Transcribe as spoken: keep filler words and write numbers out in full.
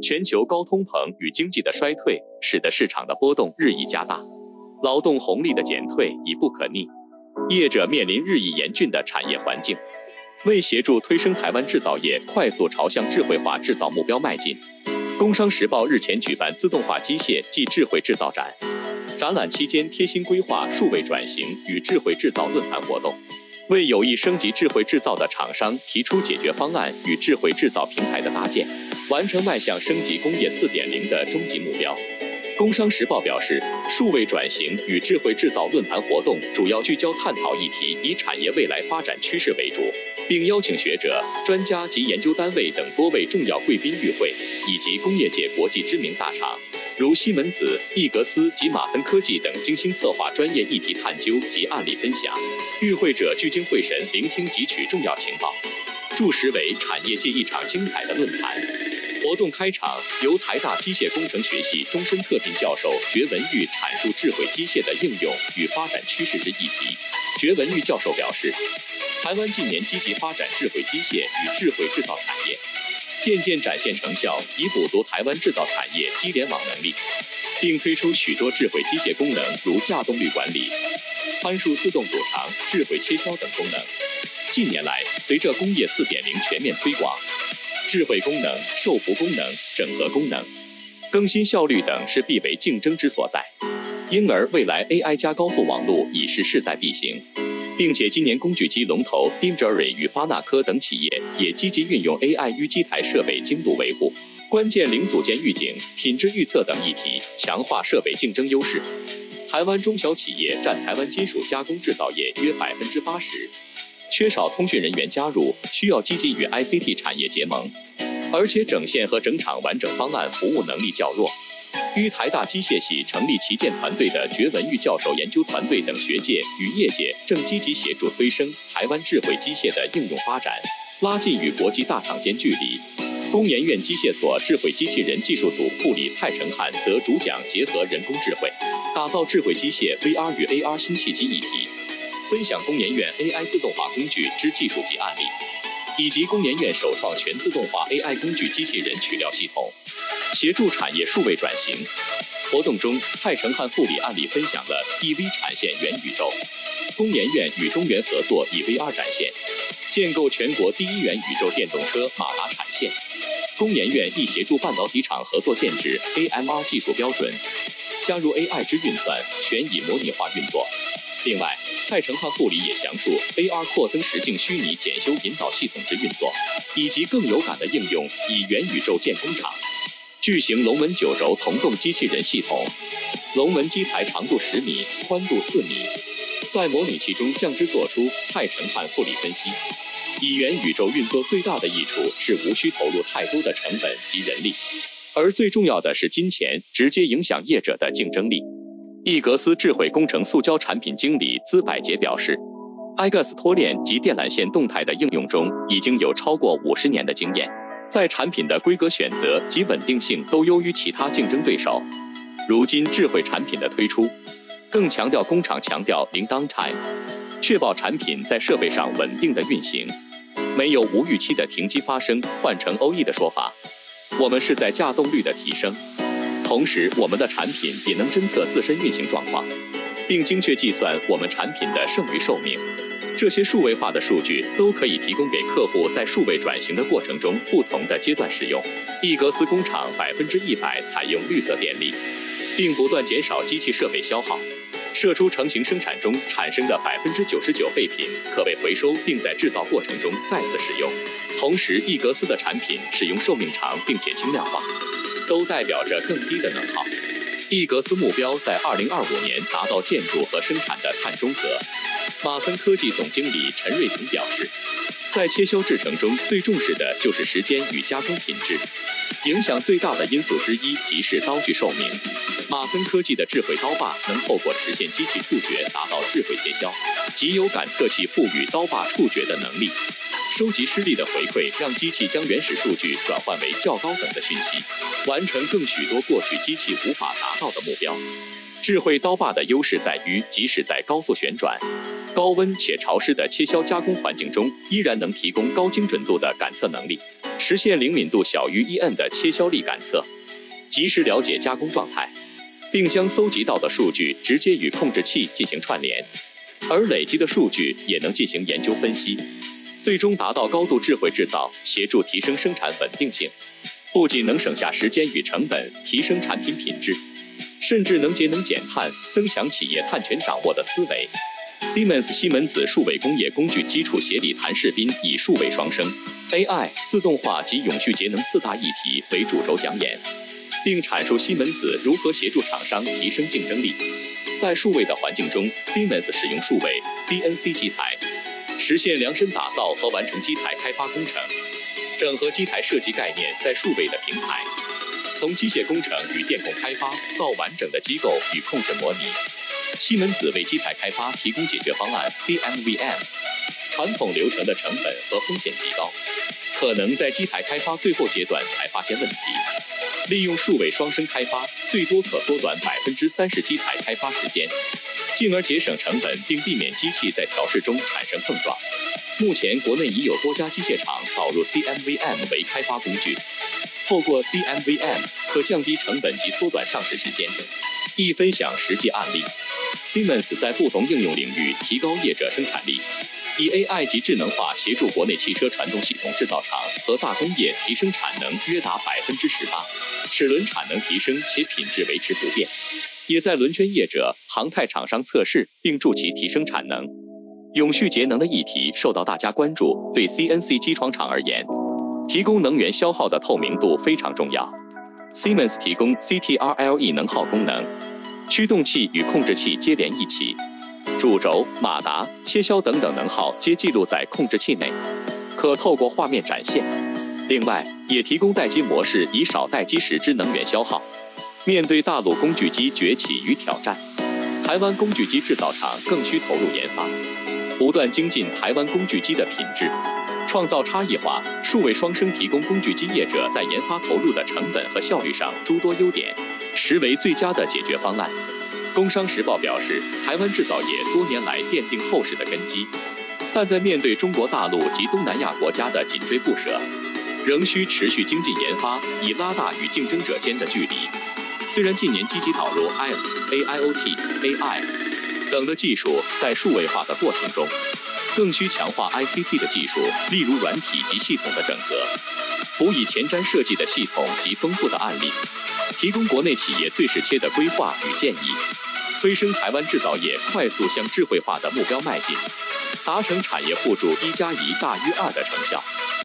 全球高通膨与经济的衰退，使得市场的波动日益加大，劳动红利的减退已不可逆，业者面临日益严峻的产业环境。为协助推升台湾制造业快速朝向智慧化制造目标迈进，工商时报日前举办自动化机械暨智慧制造展，展览期间贴心规划数位转型与智慧制造论坛活动，为有意升级智慧制造的厂商提出解决方案与智慧制造平台的搭建，完成迈向升级工业 四点零 的终极目标。工商时报表示，数位转型与智慧制造论坛活动主要聚焦探讨议题，以产业未来发展趋势为主，并邀请学者、专家及研究单位等多位重要贵宾与会，以及工业界国际知名大厂，如西门子、易格斯及马森科技等精心策划专业议题探究及案例分享。与会者聚精会神聆听汲取重要情报，注实为产业界一场精彩的论坛。活动开场，由台大机械工程学系终身特聘教授觉文玉阐述智慧机械的应用与发展趋势之议题。觉文玉教授表示，台湾近年积极发展智慧机械与智慧制造产业，渐渐展现成效，以补足台湾制造产业机联网能力，并推出许多智慧机械功能，如价动率管理、参数自动补偿、智慧切削等功能。近年来，随着工业 四点零 全面推广，智慧功能、受服功能、整合功能、更新效率等是必为竞争之所在，因而未来 A I 加高速网络已是势在必行，并且今年工具机龙头 Dimgery 与发那科等企业也积极运用 A I 于机台设备精度维护、关键零组件预警、品质预测等议题，强化设备竞争优势。台湾中小企业占台湾金属加工制造业约 百分之八十，缺少通讯人员加入，需要积极与 I C T 产业结盟，而且整线和整场完整方案服务能力较弱。于台大机械系成立旗舰团队的觉文玉教授研究团队等学界与业界正积极协助推升台湾智慧机械的应用发展，拉近与国际大厂间距离。工研院机械所智慧机器人技术组副理蔡成汉则主讲结合人工智慧，打造智慧机械 V R 与 A R 新契机议题，分享工研院 A I 自动化工具之技术及案例，以及工研院首创全自动化 A I 工具机器人取料系统，协助产业数位转型。活动中，蔡成汉副理案例分享了 E V 产线元宇宙，工研院与东元合作以 V R 展现，建构全国第一元宇宙电动车马达产线。工研院亦协助半导体厂合作建制 A M R 技术标准，加入 A I 之运算，全以模拟化运作。另外，蔡成汉副理也详述 A R 扩增实境虚拟检修引导系统之运作，以及更有感的应用，以元宇宙建工厂。巨型龙门九轴同动机器人系统，龙门机台长度十米，宽度四米，在模拟器中降脂做出。蔡成汉副理分析，以元宇宙运作最大的益处是无需投入太多的成本及人力，而最重要的是金钱，直接影响业者的竞争力。易格斯智慧工程塑胶产品经理资百杰表示 ，I G A S 脱链及电缆线动态的应用中已经有超过五十年的经验，在产品的规格选择及稳定性都优于其他竞争对手。如今智慧产品的推出，更强调工厂强调零 downtime， 确保产品在设备上稳定的运行，没有无预期的停机发生。换成 O E 的说法，我们是在稼动率的提升。同时，我们的产品也能侦测自身运行状况，并精确计算我们产品的剩余寿命。这些数位化的数据都可以提供给客户在数位转型的过程中不同的阶段使用。易格斯工厂百分之一百采用绿色电力，并不断减少机器设备消耗，射出成型生产中产生的百分之九十九废品可被回收，并在制造过程中再次使用。同时，易格斯的产品使用寿命长并且轻量化，都代表着更低的能耗。易格斯目标在二零二五年达到建筑和生产的碳中和。马森科技总经理陈瑞腾表示，在切削制程中最重视的就是时间与加工品质，影响最大的因素之一即是刀具寿命。马森科技的智慧刀把能透过实现机器触觉达到智慧切削，即有感测器赋予刀把触觉的能力，收集施力的回馈，让机器将原始数据转换为较高等的讯息，完成更许多过去机器无法达到的目标。智慧刀把的优势在于，即使在高速旋转、 高温且潮湿的切削加工环境中，依然能提供高精准度的感测能力，实现灵敏度小于一 N 的切削力感测，及时了解加工状态，并将搜集到的数据直接与控制器进行串联，而累积的数据也能进行研究分析，最终达到高度智慧制造，协助提升生产稳定性。不仅能省下时间与成本，提升产品品质，甚至能节能减碳，增强企业碳权掌握的思维。Siemens 西门子数位工业工具基础协理谭世斌以数位双生、A I、自动化及永续节能四大议题为主轴讲演，并阐述西门子如何协助厂商提升竞争力。在数位的环境中 ，Siemens 使用数位 C N C 机台，实现量身打造和完成机台开发工程，整合机台设计概念在数位的平台，从机械工程与电控开发到完整的机构与控制模拟。西门子为机台开发提供解决方案 C M V M， 传统流程的成本和风险极高，可能在机台开发最后阶段才发现问题。利用数位双生开发，最多可缩短百分之三十机台开发时间，进而节省成本，并避免机器在调试中产生碰撞。目前，国内已有多家机械厂导入 C M V M 为开发工具，透过 C M V M 可降低成本及缩短上市时间。一分享实际案例 ，Siemens 在不同应用领域提高业者生产力，以 A I 及智能化协助国内汽车传动系统制造厂和大工业提升产能约达百分之十八，齿轮产能提升且品质维持不变，也在轮圈业者、航太厂商测试并助其提升产能。永续节能的议题受到大家关注，对 C N C 机床厂而言，提供能源消耗的透明度非常重要。Siemens 提供 C T R L E 能耗功能，驱动器与控制器接连一起，主轴、马达、切削等等能耗皆记录在控制器内，可透过画面展现。另外，也提供待机模式，以少待机时之能源消耗。面对大陆工具机崛起与挑战，台湾工具机制造厂更需投入研发，不断精进台湾工具机的品质，创造差异化。数位双生提供工具机业者在研发投入的成本和效率上诸多优点，实为最佳的解决方案。工商时报表示，台湾制造业多年来奠定厚实的根基，但在面对中国大陆及东南亚国家的紧追不舍，仍需持续精进研发，以拉大与竞争者间的距离。虽然近年积极导入 I M、A I O T、A I 等的技术，在数位化的过程中，更需强化 I C T 的技术，例如软体及系统的整合，辅以前瞻设计的系统及丰富的案例，提供国内企业最适切的规划与建议，推升台湾制造业快速向智慧化的目标迈进，达成产业互助一加一大于二的成效。